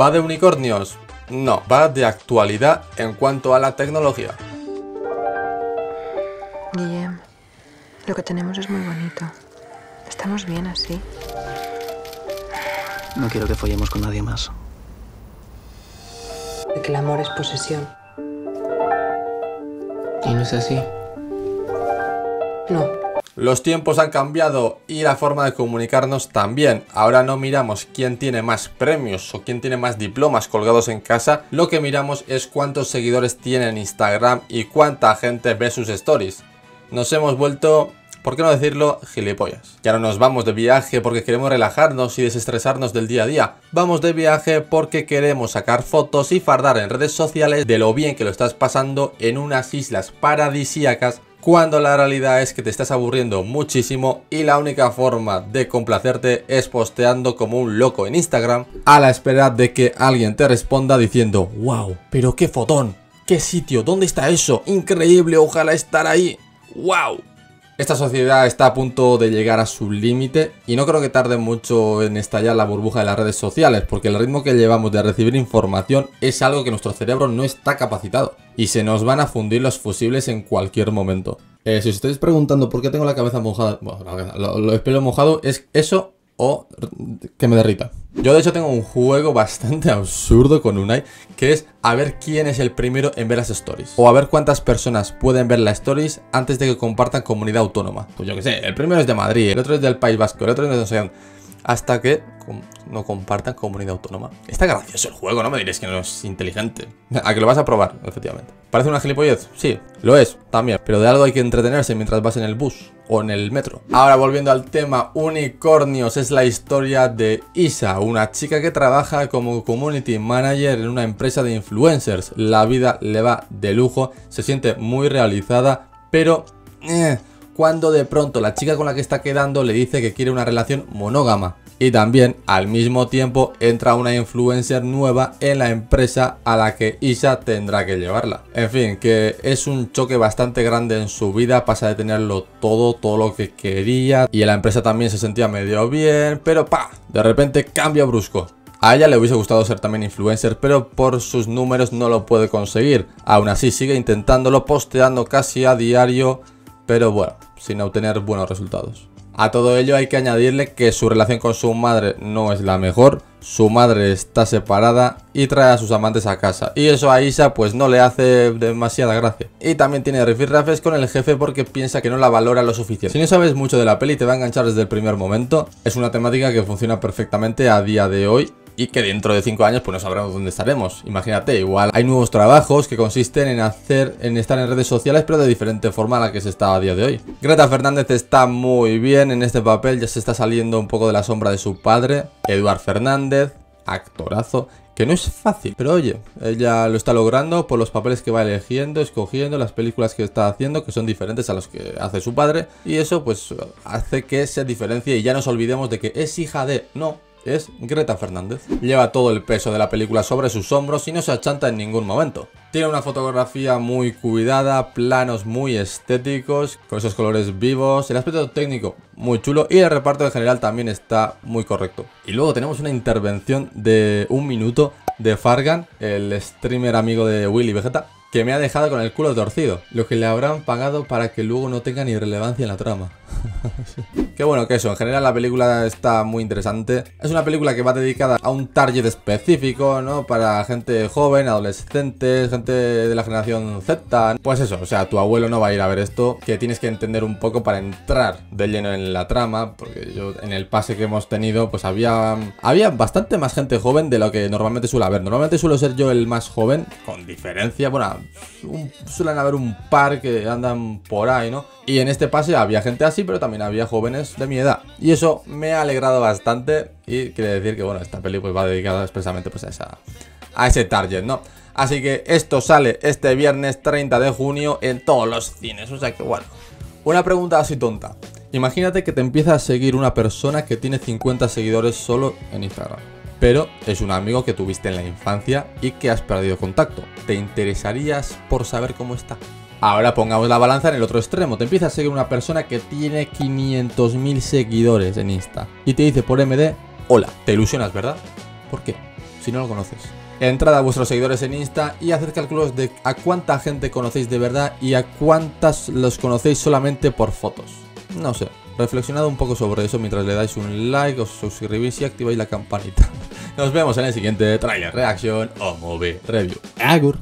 ¿Va de unicornios? No, va de actualidad en cuanto a la tecnología. Guillem, lo que tenemos es muy bonito. Estamos bien así. No quiero que follemos con nadie más. De que el amor es posesión. ¿Y no es así? No. Los tiempos han cambiado y la forma de comunicarnos también. Ahora no miramos quién tiene más premios o quién tiene más diplomas colgados en casa. Lo que miramos es cuántos seguidores tiene en Instagram y cuánta gente ve sus stories. Nos hemos vuelto, ¿por qué no decirlo?, gilipollas. Ya no nos vamos de viaje porque queremos relajarnos y desestresarnos del día a día. Vamos de viaje porque queremos sacar fotos y fardar en redes sociales de lo bien que lo estás pasando en unas islas paradisíacas, cuando la realidad es que te estás aburriendo muchísimo y la única forma de complacerte es posteando como un loco en Instagram a la espera de que alguien te responda diciendo: wow, pero qué fotón, qué sitio, ¿dónde está eso? Increíble, ojalá estar ahí. ¡Wow! Esta sociedad está a punto de llegar a su límite y no creo que tarde mucho en estallar la burbuja de las redes sociales, porque el ritmo que llevamos de recibir información es algo que nuestro cerebro no está capacitado y se nos van a fundir los fusibles en cualquier momento. Si os estáis preguntando por qué tengo la cabeza mojada, bueno, el pelo mojado, es eso o que me derrita. Yo de hecho tengo un juego bastante absurdo con Unai, que es a ver quién es el primero en ver las stories, o a ver cuántas personas pueden ver las stories antes de que compartan comunidad autónoma. Pues yo que sé, el primero es de Madrid, el otro es del País Vasco, el otro es de no sé dónde, hasta que no compartan comunidad autónoma. Está gracioso el juego, no me diréis que no es inteligente. A que lo vas a probar, efectivamente. ¿Parece una gilipollez? Sí, lo es, también. Pero de algo hay que entretenerse mientras vas en el bus o en el metro. Ahora, volviendo al tema unicornios, es la historia de Isa, una chica que trabaja como community manager en una empresa de influencers. La vida le va de lujo, se siente muy realizada, pero cuando de pronto la chica con la que está quedando le dice que quiere una relación monógama. Y también al mismo tiempo entra una influencer nueva en la empresa a la que Isa tendrá que llevarla. En fin, que es un choque bastante grande en su vida, pasa de tenerlo todo lo que quería, y en la empresa también se sentía medio bien, pero de repente cambio brusco. A ella le hubiese gustado ser también influencer, pero por sus números no lo puede conseguir. Aún así sigue intentándolo, posteando casi a diario, pero bueno, sin obtener buenos resultados. A todo ello hay que añadirle que su relación con su madre no es la mejor, su madre está separada y trae a sus amantes a casa, y eso a Isa pues no le hace demasiada gracia. Y también tiene rifirrafes con el jefe porque piensa que no la valora lo suficiente. Si no sabes mucho de la peli te va a enganchar desde el primer momento. Es una temática que funciona perfectamente a día de hoy y que dentro de 5 años pues no sabremos dónde estaremos. Imagínate, igual hay nuevos trabajos que consisten en estar en redes sociales, pero de diferente forma a la que se está a día de hoy. Greta Fernández está muy bien en este papel, ya se está saliendo un poco de la sombra de su padre. Eduard Fernández, actorazo, que no es fácil, pero oye, ella lo está logrando por los papeles que va eligiendo, escogiendo, las películas que está haciendo, que son diferentes a los que hace su padre, y eso pues hace que se diferencie y ya nos olvidemos de que es hija de... No, es Greta Fernández. Lleva todo el peso de la película sobre sus hombros y no se achanta en ningún momento. Tiene una fotografía muy cuidada, planos muy estéticos, con esos colores vivos, el aspecto técnico muy chulo y el reparto en general también está muy correcto. Y luego tenemos una intervención de 1 minuto de Fargan, el streamer amigo de Willy Vegeta, que me ha dejado con el culo torcido. Lo que le habrán pagado para que luego no tenga ni relevancia en la trama. Qué bueno que eso, en general la película está muy interesante. Es una película que va dedicada a un target específico, ¿no? Para gente joven, adolescentes, gente de la generación Z. Pues eso, o sea, tu abuelo no va a ir a ver esto, que tienes que entender un poco para entrar de lleno en la trama, porque yo en el pase que hemos tenido, pues había bastante más gente joven de lo que normalmente suele haber. Normalmente suelo ser yo el más joven, con diferencia, bueno, suelen haber un par que andan por ahí, ¿no? Y en este pase había gente así, pero también había jóvenes de mi edad. Y eso me ha alegrado bastante. Y quiere decir que, bueno, esta peli pues va dedicada expresamente pues a ese target, ¿no? Así que esto sale este viernes 30 de junio en todos los cines. O sea que, bueno, una pregunta así tonta. Imagínate que te empieza a seguir una persona que tiene 50 seguidores solo en Instagram, pero es un amigo que tuviste en la infancia y que has perdido contacto. ¿Te interesarías por saber cómo está? Ahora pongamos la balanza en el otro extremo. Te empieza a seguir una persona que tiene 500.000 seguidores en Insta y te dice por MD: hola. Te ilusionas, ¿verdad? ¿Por qué? si no lo conoces. Entrad a vuestros seguidores en Insta y haced cálculos de a cuánta gente conocéis de verdad y a cuántas los conocéis solamente por fotos. No sé, reflexionad un poco sobre eso mientras le dais un like, os suscribís y activáis la campanita. Nos vemos en el siguiente Trailer Reaction o Movie Review. Agur.